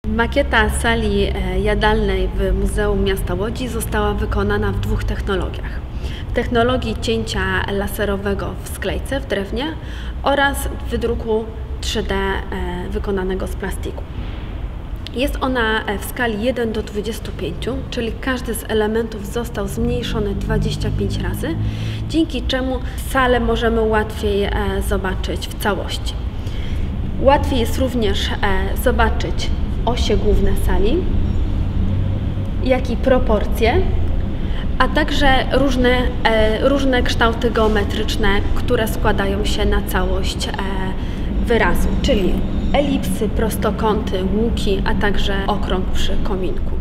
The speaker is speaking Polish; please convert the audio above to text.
Makieta sali jadalnej w Muzeum Miasta Łodzi została wykonana w dwóch technologiach. W technologii cięcia laserowego w sklejce, w drewnie oraz w wydruku 3D wykonanego z plastiku. Jest ona w skali 1:25, czyli każdy z elementów został zmniejszony 25 razy, dzięki czemu salę możemy łatwiej zobaczyć w całości. Łatwiej jest również zobaczyć osie główne sali, jak i proporcje, a także różne kształty geometryczne, które składają się na całość wyrazu, czyli elipsy, prostokąty, łuki, a także okrąg przy kominku.